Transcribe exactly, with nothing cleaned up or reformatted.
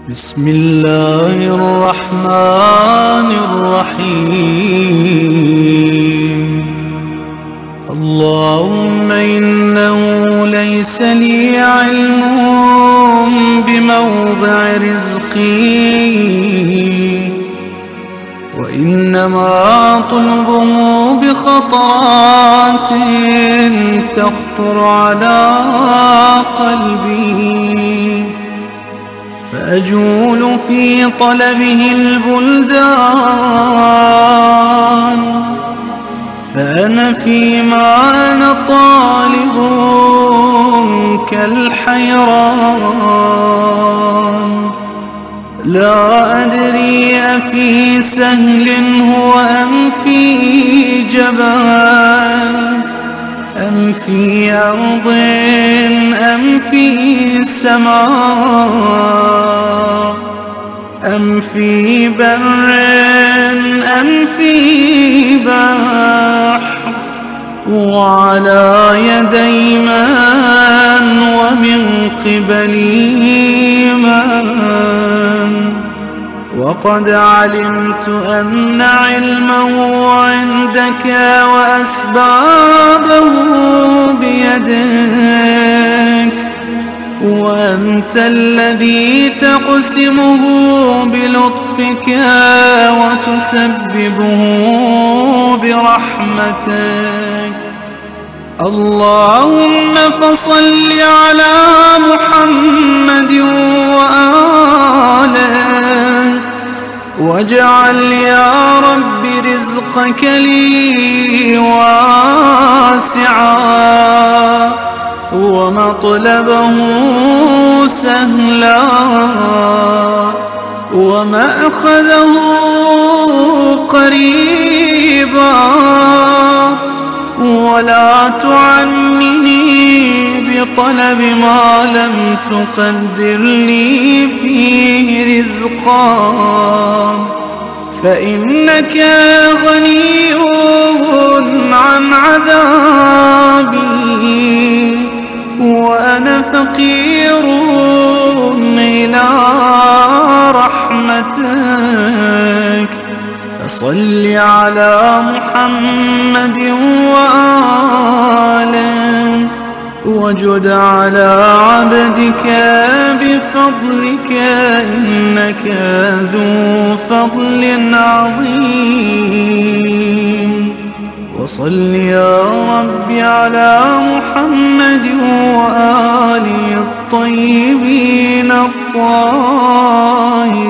بسم الله الرحمن الرحيم. اللهم إنه ليس لي علم بموضع رزقي، وإنما أطلبه بخطرات تخطر على قلبي، فأجول في طلبه البلدان، فأنا فيما أنا طالب كالحيران، لا أدري أفي سهل هو أم في جبل، أم في أرض أم في سماء، أم في بر أم في بحر، وعلى يدي من ومن قبلي من. وقد علمت أن علمه عندك وأسبابه بيدك، وأنت الذي تقسمه بلطفك وتسببه برحمتك. اللهم فصل على محمد وآله، واجعل يا رب رزقك لي واسعا، ومطلبه سهلا، ومأخذه قريبا، ولا تعنني بطلب ما لم تقدر لي فيه رزقا، فإنك غني عن عذابي، وأنا فقير إلى رحمتك. فصل على محمد وآله، وجد على عبدك بفضلك، إنك ذو فضل عظيم. وصل يا رب على محمد وآله الطيبين الطاهرين.